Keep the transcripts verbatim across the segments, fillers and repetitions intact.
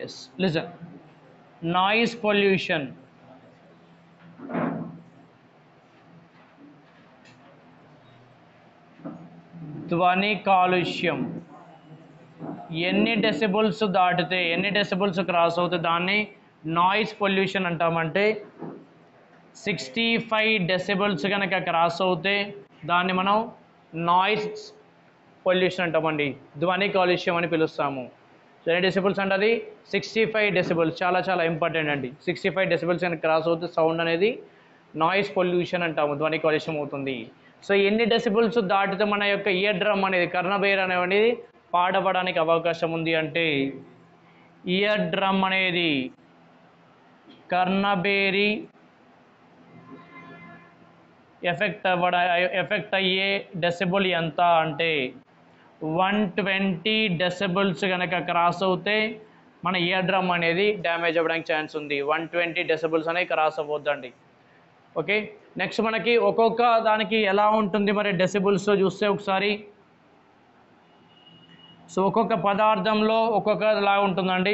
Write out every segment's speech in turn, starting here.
yes listen, noise pollution, ధ్వని కాలుష్యం ఎన్ని డెసిబుల్స్ దాటితే ఎన్ని డెసిబుల్స్ క్రాస్ అవుతే దాన్ని నాయిస్ పొల్యూషన్ అంటామంటే సిక్స్టీ ఫైవ్ డెసిబుల్స్ కనుక క్రాస్ అవుతే దాన్ని మనం నాయిస్ పొల్యూషన్ అంటామండి, ధ్వని కాలుష్యం అని పిలుస్తాము. సో ఎన్ని డెసిబుల్స్ అంటే అది సిక్స్టీ ఫైవ్ డెసిబుల్స్, చాలా చాలా ఇంపార్టెంట్ అండి. సిక్స్టీ ఫైవ్ డెసిబుల్స్ కనుక క్రాస్ అవుతే సౌండ్ అనేది నాయిస్ పొల్యూషన్ అంటాము, ధ్వని కాలుష్యం అవుతుంది. సో ఎన్ని డెసిబుల్స్ దాటితే మన యొక్క ఇయర్ డ్రమ్ అనేది కర్ణబేర్ అనేది పాడబడడానికి అవకాశం ఉంది అంటే ఇయర్ డ్రమ్ అనేది కర్ణబేరి ఎఫెక్ట్ అవ్వడ ఎఫెక్ట్ అయ్యే డెసిబుల్ ఎంత అంటే వన్ ట్వంటీ డెసిబుల్స్ కనుక క్రాస్ అవుతే మన ఇయర్ డ్రమ్ అనేది డ్యామేజ్ అవ్వడానికి ఛాన్స్ ఉంది. వన్ ట్వంటీ డెసిబుల్స్ అనేది క్రాస్ అవ్వద్దండి. ఓకే, నెక్స్ట్ మనకి ఒక్కొక్క దానికి ఎలా ఉంటుంది మరి డెసిబుల్స్ చూస్తే ఒకసారి. సో ఒక్కొక్క పదార్థంలో ఒక్కొక్కలా ఉంటుందండి.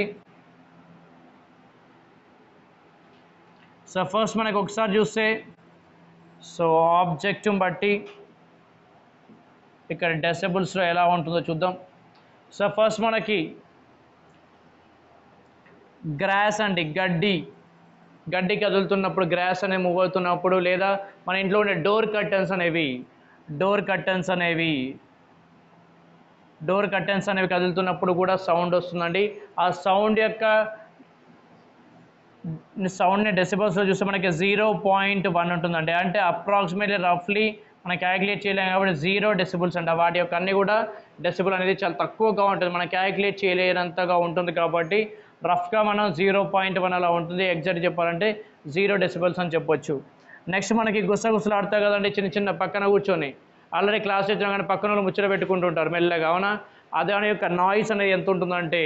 సో ఫస్ట్ మనకి ఒకసారి చూస్తే సో ఆబ్జెక్ట్ని బట్టి ఇక్కడ డెసిబుల్స్లో ఎలా ఉంటుందో చూద్దాం. సో ఫస్ట్ మనకి గ్రాస్ అండి, గడ్డి గడ్డి కదులుతున్నప్పుడు, గ్రాస్ అనేది మూవ్ అవుతున్నప్పుడు, లేదా మన ఇంట్లో ఉండే డోర్ కర్టన్స్ అనేవి డోర్ కర్టన్స్ అనేవి డోర్ కర్టన్స్ అనేవి కదులుతున్నప్పుడు కూడా సౌండ్ వస్తుందండి. ఆ సౌండ్ యొక్క సౌండ్ని డెసిబల్స్లో చూస్తే మనకి జీరో పాయింట్ వన్ ఉంటుందండి. అంటే అప్రాక్సిమేట్లీ రఫ్లీ మనం క్యాలిక్యులేట్ చేయలేము కాబట్టి జీరో డెసిబుల్స్ అంట. వాటి యొక్క అన్నీ కూడా డెసిబుల్ అనేది చాలా తక్కువగా ఉంటుంది, మనం క్యాలిక్యులేట్ చేయలేనంతగా ఉంటుంది. కాబట్టి రఫ్గా మనం జీరో పాయింట్ వన్ అలా ఉంటుంది. ఎగ్జాక్ట్ చెప్పాలంటే జీరో డెసిబుల్స్ అని చెప్పొచ్చు. నెక్స్ట్ మనకి గుసగుసలు ఆడతాయి కదండి చిన్న చిన్న పక్కన కూర్చొని, ఆల్రెడీ క్లాస్ వచ్చినా కానీ పక్కన వాళ్ళు ముచ్చట పెట్టుకుంటుంటారు మెల్లగా, అవునా? దాని యొక్క నాయిస్ అనేది ఎంత ఉంటుందంటే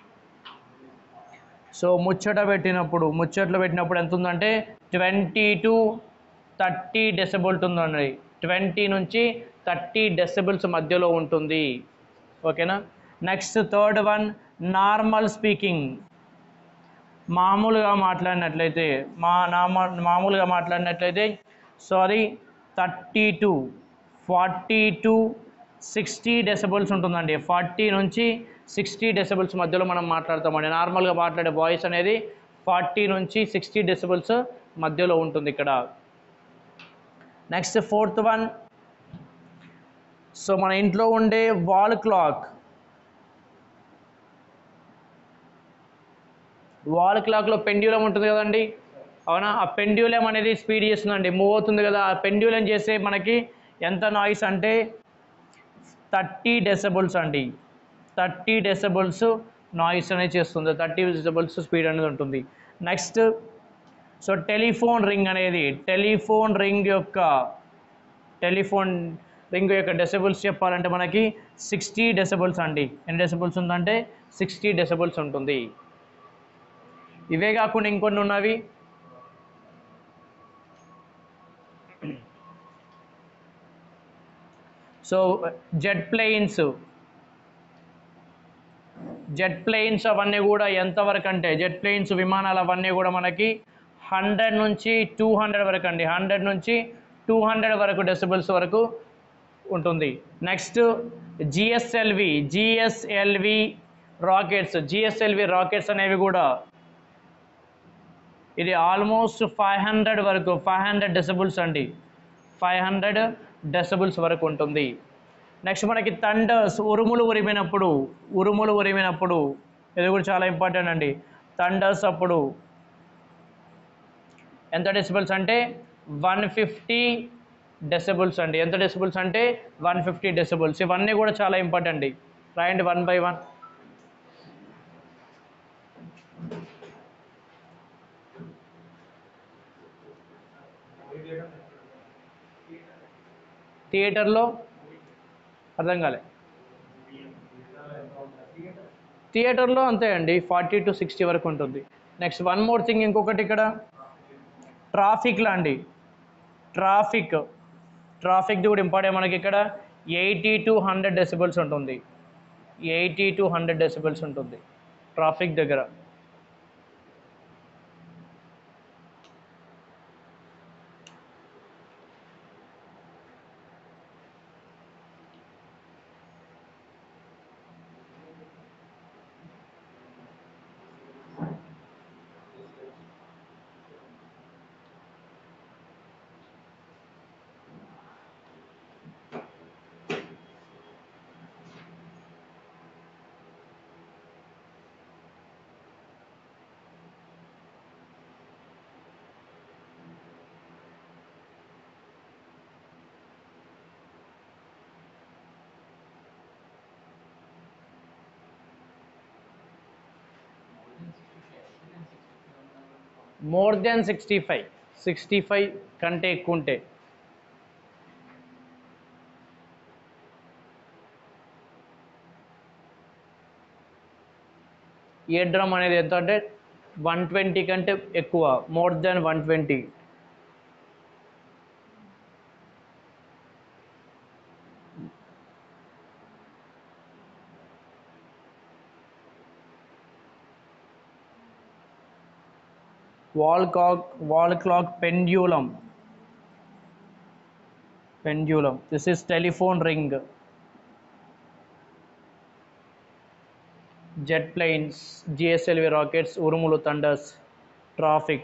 సో ముచ్చట పెట్టినప్పుడు ముచ్చట్లు పెట్టినప్పుడు ఎంత ఉందంటే ట్వంటీ టు థర్టీ డెసిబుల్స్ ఉందండి. ట్వంటీ నుంచి థర్టీ డెసిబుల్స్ మధ్యలో ఉంటుంది. ఓకేనా? Next third one normal speaking. మామూలుగా మాట్లాడినట్లయితే మా నామ మామూలుగా మాట్లాడినట్లయితే సో అది thirty to forty to sixty decibels ఉంటుందండి. ఫార్టీ నుంచి సిక్స్టీ డెసిబుల్స్ మధ్యలో మనం మాట్లాడతామండి. నార్మల్గా మాట్లాడే వాయిస్ అనేది ఫార్టీ నుంచి సిక్స్టీ డెసిబుల్స్ మధ్యలో ఉంటుంది ఇక్కడ. నెక్స్ట్ ఫోర్త్ వన్ సో మన ఇంట్లో ఉండే వాల్ క్లాక్. వాల్ క్లాక్లో పెండ్యులం ఉంటుంది కదండి, అవునా? ఆ పెండ్యులం అనేది స్పీడ్ చేస్తుందండి, మూవ్ అవుతుంది కదా. ఆ పెండ్యులం చేసే మనకి ఎంత నాయిస్ అంటే థర్టీ డెసిబుల్స్ అండి. థర్టీ డెసిబుల్స్ నాయిస్ అనేది చేస్తుంది, థర్టీ డెసిబుల్స్ స్పీడ్ అనేది ఉంటుంది. నెక్స్ట్ సో టెలిఫోన్ రింగ్ అనేది టెలిఫోన్ రింగ్ యొక్క టెలిఫోన్ రింగ్ యొక్క డెసిబుల్స్ చెప్పాలంటే మనకి సిక్స్టీ డెసిబుల్స్ అండి. ఎన్ని డెసిబుల్స్ ఉందంటే సిక్స్టీ డెసిబుల్స్ ఉంటుంది. ఇవే కాకుండా ఇంకొన్ని ఉన్నవి. So jet planes jet planes అవన్నీ కూడా ఎంతవరకు అంటే జెట్ ప్లేన్స్ విమానాలు అవన్నీ కూడా మనకి హండ్రెడ్ నుంచి టూ హండ్రెడ్ వరకు అండి. హండ్రెడ్ నుంచి టూ హండ్రెడ్ వరకు డెసిబుల్స్ వరకు ఉంటుంది. Next GSLV GSLV rockets GSLV rockets అనేవి కూడా ఇది ఆల్మోస్ట్ ఫైవ్ హండ్రెడ్ వరకు ఫైవ్ హండ్రెడ్ డెసిబుల్స్ అండి. ఫైవ్ హండ్రెడ్ డెసిబుల్స్ వరకు ఉంటుంది. నెక్స్ట్ మనకి థండర్స్ ఉరుములు ఉరిమినప్పుడు ఉరుములు ఉరిమినప్పుడు ఇది కూడా చాలా ఇంపార్టెంట్ అండి. థండర్స్ అప్పుడు ఎంత డెసిబుల్స్ అంటే వన్ ఫిఫ్టీ డెసిబుల్స్ అండి. ఎంత డెసిబుల్స్ అంటే వన్ ఫిఫ్టీ డెసిబుల్స్. ఇవన్నీ కూడా చాలా ఇంపార్టెంట్ అండి. రాయండి వన్ బై వన్. థియేటర్లో అర్థం కాలే. థియేటర్లో అంతే అండి, ఫార్టీ టు సిక్స్టీ వరకు ఉంటుంది. నెక్స్ట్ వన్ మోర్ థింగ్ ఇంకొకటి ఇక్కడ ట్రాఫిక్లో అండి. ట్రాఫిక్ ట్రాఫిక్ది కూడా ఇంపార్టెంట్ మనకి. ఇక్కడ ఎయిటీ టు హండ్రెడ్ డెసిబుల్స్ ఉంటుంది. ఎయిటీ టు హండ్రెడ్ డెసిబుల్స్ ఉంటుంది ట్రాఫిక్ దగ్గర. More than sixty five sixty five కంటే ఎక్కువ ఉంటే ఇయర్ డ్రమ్ అనేది ఎంత అంటే వన్ ట్వంటీ కంటే ఎక్కువ, more than one twenty. wall clock wall clock pendulum pendulum this is telephone ring. jet planes, G S L V rockets, urumulu thunders, traffic.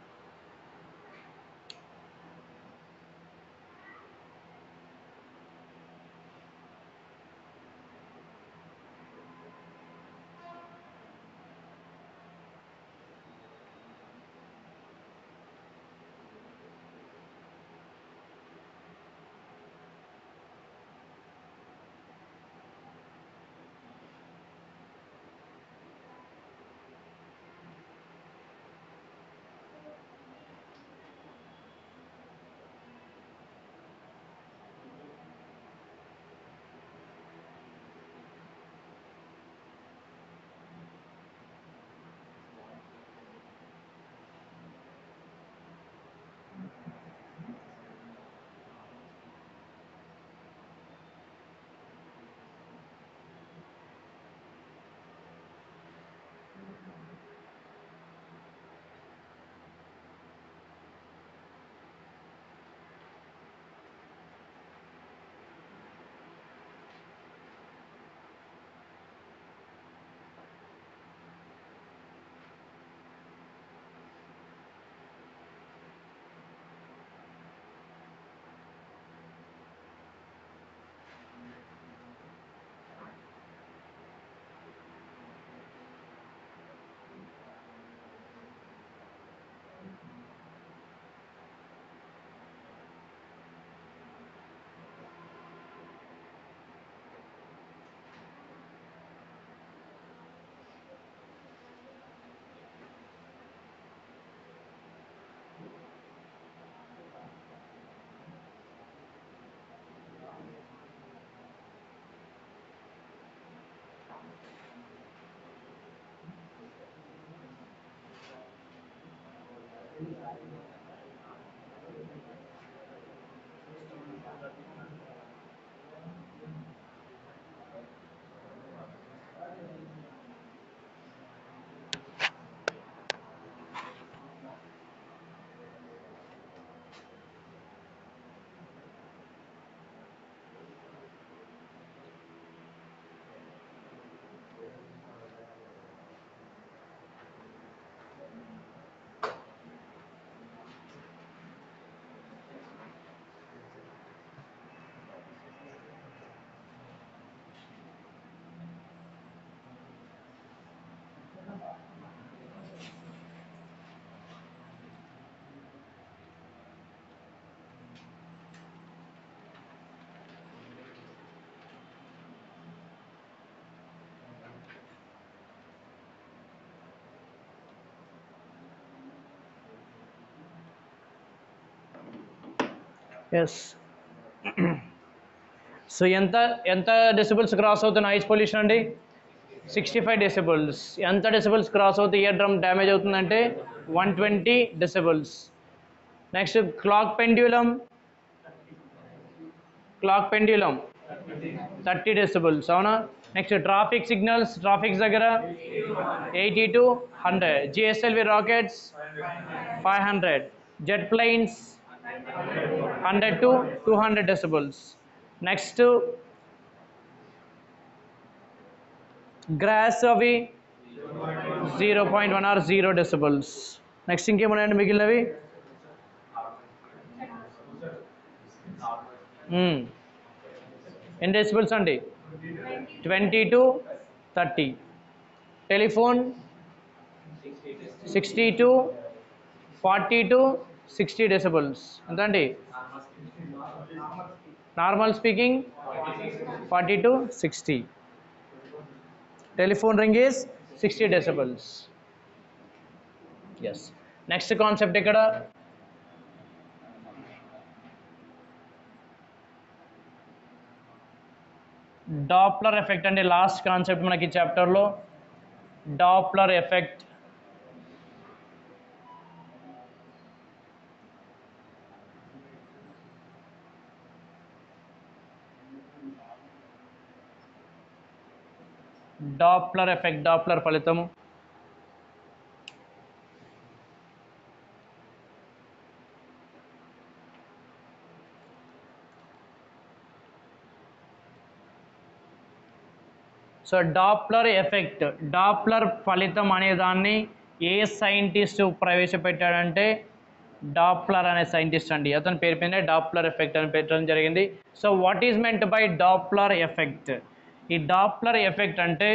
Yes. So ఎంత ఎంత డెసిబుల్స్ క్రాస్ అవుతుంది noise pollution అండి? Sixty five decibels. ఎంత decibels cross అవుతే ear drum damage అవుతుందంటే one twenty decibels. Next clock pendulum, clock pendulum thirty decibels, అవునా? Next traffic signals, traffics దగ్గర eighty to hundred. GSLV rockets five hundred. Jet planes hundred to two hundred decibels. Next grass అవి zero point one or zero decibels. Next ఇంకేమున్నాయండి మిగిలినవి? ఎన్ని decibels అండి? Twenty to thirty. Telephone sixty to forty to sixty decibels. ఎంత అండి? Normal speaking forty to sixty. Telephone ring is sixty decibels. Yes. Next concept ఇక్కడ Doppler effect అండి. Last concept మనకి చాప్టర్లో Doppler effect. Doppler effect Doppler ఫలితము. So Doppler effect Doppler ఫలితం అనే దాన్ని ఏ సైంటిస్ట్ ప్రవేశపెట్టాడంటే డాప్లర్ అనే సైంటిస్ట్ అండి. అతని పేరు పైన డాప్లర్ ఎఫెక్ట్ అని పెట్టడం జరిగింది. So what is meant by Doppler effect? ఈ డాప్లర్ ఎఫెక్ట్ అంటే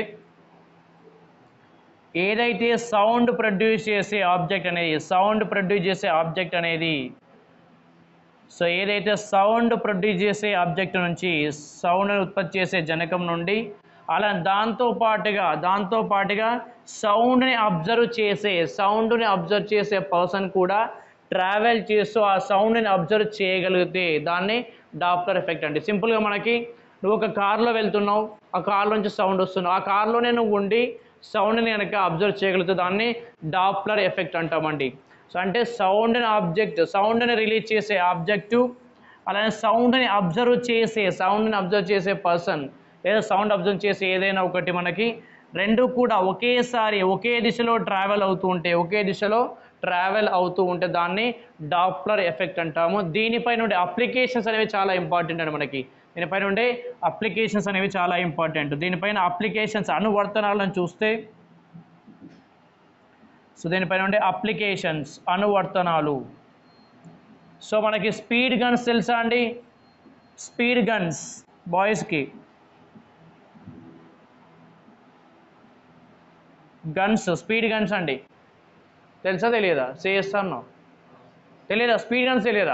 ఏదైతే సౌండ్ ప్రొడ్యూస్ చేసే ఆబ్జెక్ట్ అనేది సౌండ్ ప్రొడ్యూస్ చేసే ఆబ్జెక్ట్ అనేది సో ఏదైతే సౌండ్ ప్రొడ్యూస్ చేసే ఆబ్జెక్ట్ నుంచి సౌండ్ ఉత్పత్తి చేసే జనకం నుండి అలా దాంతో పాటుగా దాంతో పాటుగా సౌండ్ని అబ్జర్వ్ చేసే సౌండ్ని అబ్జర్వ్ చేసే పర్సన్ కూడా ట్రావెల్ చేస్తూ ఆ సౌండ్ని అబ్జర్వ్ చేయగలిగితే దాన్ని డాప్లర్ ఎఫెక్ట్ అండి. సింపుల్గా మనకి నువ్వు ఒక కార్లో వెళ్తున్నావు, ఆ కార్లో నుంచి సౌండ్ వస్తున్నావు, ఆ కార్లోనే నువ్వు ఉండి సౌండ్ని కనుక అబ్జర్వ్ చేయగలిగితే దాన్ని డాప్లర్ ఎఫెక్ట్ అంటామండి. సో అంటే సౌండ్ని ఆబ్జెక్ట్ సౌండ్ని రిలీజ్ చేసే ఆబ్జెక్టు అలానే సౌండ్ని అబ్జర్వ్ చేసే సౌండ్ని అబ్జర్వ్ చేసే పర్సన్ లేదా సౌండ్ అబ్జర్వ్ చేసే ఏదైనా ఒకటి మనకి రెండు కూడా ఒకేసారి ఒకే దిశలో ట్రావెల్ అవుతూ ఉంటే ఒకే దిశలో ట్రావెల్ అవుతూ ఉంటే దాన్ని డాప్లర్ ఎఫెక్ట్ అంటాము. దీనిపైన ఉండే అప్లికేషన్స్ అనేవి చాలా ఇంపార్టెంట్ అండి. మనకి దీనిపైన ఉండే అప్లికేషన్స్ అనేవి చాలా ఇంపార్టెంట్. దీనిపైన అప్లికేషన్స్ అనువర్తనాలను చూస్తే సో దీనిపైన ఉండే అప్లికేషన్స్ అనువర్తనాలు. సో మనకి స్పీడ్ గన్స్ తెలుసా అండి? స్పీడ్ గన్స్ బాయ్స్కి గన్స్ స్పీడ్ గన్స్ అండి తెలుసా తెలియదా? చేస్తాను తెలియదా? స్పీడ్ గన్స్ తెలియదా?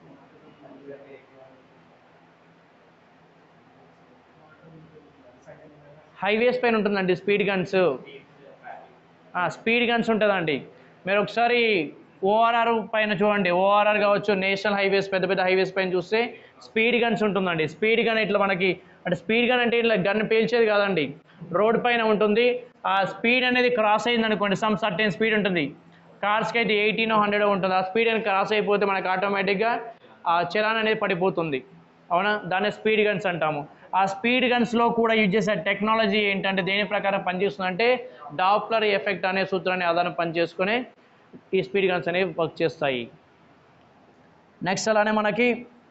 హైవేస్ పైన ఉంటుందండి స్పీడ్ గన్స్. స్పీడ్ గన్స్ ఉంటుందండి. మీరు ఒకసారి ఓఆర్ఆర్ పైన చూడండి, ఓఆర్ఆర్ కావచ్చు, నేషనల్ హైవేస్ పెద్ద పెద్ద హైవేస్ పైన చూస్తే స్పీడ్ గన్స్ ఉంటుందండి. స్పీడ్ గన్ ఇట్లా మనకి అంటే స్పీడ్ గన్ అంటే ఇట్లా గన్ పేల్చేది కాదండి, రోడ్ పైన ఉంటుంది. ఆ స్పీడ్ అనేది క్రాస్ అయింది అనుకోండి, సమ్ సర్టెన్ స్పీడ్ ఉంటుంది, కార్స్కి అయితే ఎయిటీన్ హండ్రెడ్ ఉంటుంది. ఆ స్పీడ్ అని క్రాస్ అయిపోతే మనకు ఆటోమేటిక్గా ఆ చలాన్ అనేది పడిపోతుంది, అవునా? దాన్ని స్పీడ్ గన్స్ అంటాము. ఆ స్పీడ్ గన్స్లో కూడా యూజ్ చేసే టెక్నాలజీ ఏంటంటే దేని ప్రకారం పనిచేస్తుందంటే డాప్లర్ ఎఫెక్ట్ అనే సూత్రాన్ని ఆధారం పనిచేసుకుని ఈ స్పీడ్ గన్స్ అనేవి వర్క్ చేస్తాయి. నెక్స్ట్ అలానే మనకి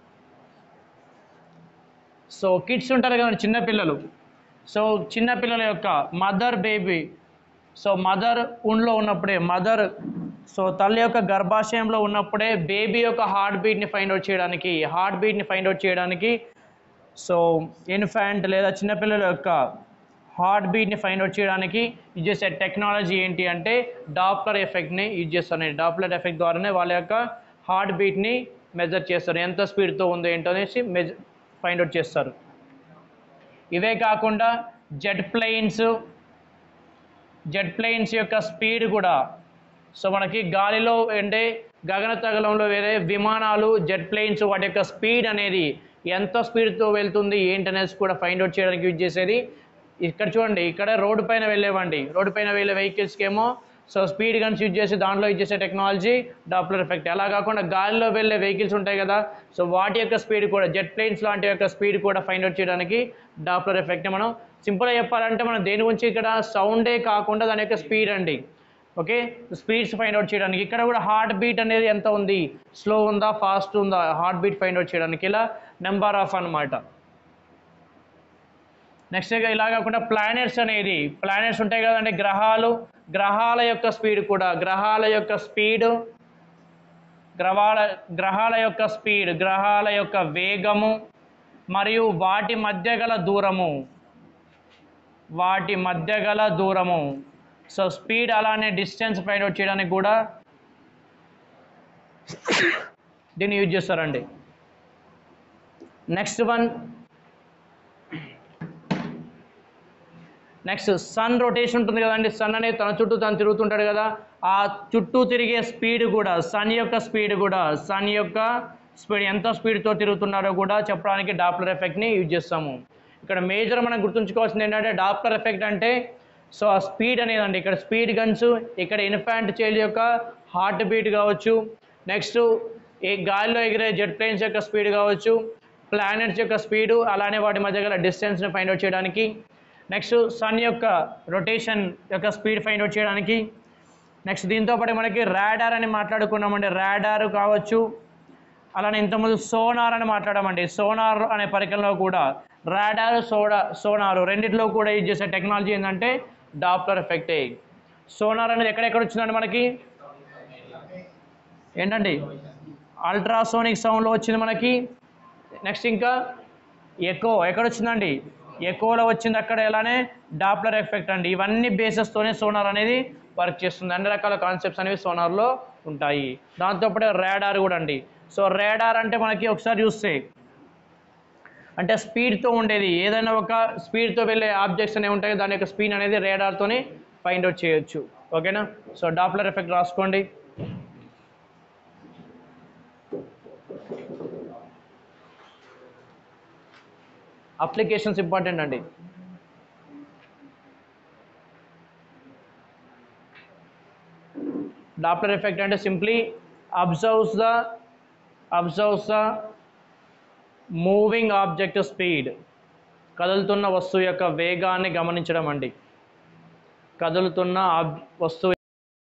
సో కిడ్స్ ఉంటారు కదండి, చిన్నపిల్లలు. సో చిన్నపిల్లల యొక్క మదర్ బేబీ సో మదర్ ఉండ్లో ఉన్నప్పుడే మదర్ సో తల్లి యొక్క గర్భాశయంలో ఉన్నప్పుడే బేబీ యొక్క హార్ట్ బీట్ని ఫైండ్ అవుట్ చేయడానికి హార్ట్ బీట్ని ఫైండ్ అవుట్ చేయడానికి సో ఇన్ఫాంట్ లేదా చిన్నపిల్లల యొక్క హార్ట్ బీట్ని ఫైండ్ అవుట్ చేయడానికి యూజ్ చేసే టెక్నాలజీ ఏంటి అంటే డాప్లర్ ఎఫెక్ట్ని యూజ్ చేస్తారు. డాప్లర్ ఎఫెక్ట్ ద్వారానే వాళ్ళ యొక్క హార్ట్ బీట్ని మెజర్ చేస్తారు, ఎంత స్పీడ్తో ఉందో ఏంటో అనేసి మెజ ఫైండ్ అవుట్ చేస్తారు. ఇవే కాకుండా జెట్ ప్లెయిన్స్ జెట్ ప్లెయిన్స్ యొక్క స్పీడ్ కూడా సో మనకి గాలిలో అంటే గగనతగలంలో వేరే విమానాలు జెట్ ప్లెయిన్స్ వాటి యొక్క స్పీడ్ అనేది ఎంత స్పీడ్తో వెళ్తుంది ఏంటనేసి కూడా ఫైండ్ అవుట్ చేయడానికి యూజ్ చేసేది. ఇక్కడ చూడండి, ఇక్కడ రోడ్డు పైన వెళ్ళేవండి, రోడ్డు పైన వెళ్ళే వెహికల్స్కి ఏమో సో స్పీడ్ గన్స్ యూజ్ చేసి దాంట్లో యూజ్ చేసే టెక్నాలజీ డాప్లర్ ఎఫెక్ట్. అలా కాకుండా గాలిలో వెళ్ళే వెహికల్స్ ఉంటాయి కదా, సో వాటి యొక్క స్పీడ్ కూడా జెట్ ప్లేన్స్ లాంటి యొక్క స్పీడ్ కూడా ఫైండ్ అవుట్ చేయడానికి డాప్లర్ ఎఫెక్ట్ని మనం సింపుల్గా చెప్పాలంటే మనం దేని గురించి ఇక్కడ సౌండే కాకుండా దాని యొక్క స్పీడ్ అండి. ఓకే, స్పీడ్స్ ఫైండ్ అవుట్ చేయడానికి ఇక్కడ కూడా హార్ట్ బీట్ అనేది ఎంత ఉంది, స్లో ఉందా ఫాస్ట్ ఉందా, హార్ట్ బీట్ ఫైండ్ అవుట్ చేయడానికి ఇలా నెంబర్ ఆఫ్ అన్నమాట. నెక్స్ట్ ఇలా కాకుండా ప్లానెట్స్ అనేది ప్లానెట్స్ ఉంటాయి కదండి, గ్రహాలు గ్రహాల యొక్క స్పీడ్ కూడా గ్రహాల యొక్క స్పీడు గ్రహాల గ్రహాల యొక్క స్పీడ్ గ్రహాల యొక్క వేగము మరియు వాటి మధ్య గల దూరము వాటి మధ్య గల దూరము సో స్పీడ్ అలానే డిస్టెన్స్ ఫైండ్ అవుట్ చేయడానికి కూడా దీన్ని యూజ్ చేస్తారండి. Next one next sun rotation ఉంటుంది కదండి, సన్ అనేది తన చుట్టూ తను తిరుగుతుంటాడు కదా, ఆ చుట్టూ తిరిగే స్పీడ్ కూడా, సన్ యొక్క స్పీడ్ కూడా, సన్ యొక్క స్పీడ్ ఎంత స్పీడ్తో తిరుగుతున్నారో కూడా చెప్పడానికి డాప్లర్ ఎఫెక్ట్ని యూజ్ చేస్తాము. ఇక్కడ మేజర్ మనం గుర్తుంచుకోవాల్సింది ఏంటంటే డాప్లర్ ఎఫెక్ట్ అంటే సో ఆ స్పీడ్ అనేదండి, ఇక్కడ స్పీడ్ గన్స్, ఇక్కడ ఇన్ఫాంట్ చైల్డ్ యొక్క హార్ట్ బీట్ కావచ్చు, నెక్స్ట్ ఏ గాలిలో ఎగిరే జెట్ ప్లేన్స్ యొక్క స్పీడ్ కావచ్చు, ప్లానెట్స్ యొక్క స్పీడు, అలానే వాటి మధ్య గల డిస్టెన్స్ని ఫైండ్ అవుట్ చేయడానికి, నెక్స్ట్ సన్ యొక్క రొటేషన్ యొక్క స్పీడ్ ఫైండ్ అవుట్ చేయడానికి, నెక్స్ట్ దీంతో పాటు మనకి రాడార్ అని మాట్లాడుకున్నామండి, రాడార్ కావచ్చు, అలానే ఇంతకుముందు సోనార్ అని మాట్లాడామండి, సోనార్ అనే పరికరంలో కూడా రాడార్ సోడా సోనారు రెండిట్లో కూడా యూజ్ చేసే టెక్నాలజీ ఏంటంటే డాప్లర్ ఎఫెక్టే. సోనార్ అనేది ఎక్కడెక్కడ వచ్చిందండి మనకి ఏంటండి, అల్ట్రాసోనిక్ సౌండ్లో వచ్చింది మనకి. నెక్స్ట్ ఇంకా ఎకో ఎక్కడ వచ్చిందండి, ఎకోలో వచ్చింది అక్కడ, ఎలానే డాప్లర్ ఎఫెక్ట్ అండి. ఇవన్నీ బేసెస్తోనే సోనార్ అనేది వర్క్ చేస్తుంది. అన్ని రకాల కాన్సెప్ట్స్ అనేవి సోనార్లో ఉంటాయి. దాంతోపాటు రాడార్ కూడా అండి. సో రాడార్ అంటే మనకి ఒకసారి చూస్తే అంటే స్పీడ్తో ఉండేది, ఏదైనా ఒక స్పీడ్తో వెళ్ళే ఆబ్జెక్ట్స్ అనేవి ఉంటాయి, దాని యొక్క స్పీడ్ అనేది రాడార్తోనే ఫైండ్ అవుట్ చేయొచ్చు. ఓకేనా, సో డాప్లర్ ఎఫెక్ట్ రాసుకోండి. అప్లికేషన్స్ ఇంపార్టెంట్ అండి. డాప్లర్ ఎఫెక్ట్ అంటే simply observes the observes the moving object speed, కదులుతున్న వస్తువు యొక్క వేగాన్ని గమనించడం అండి. కదులుతున్న వస్తువు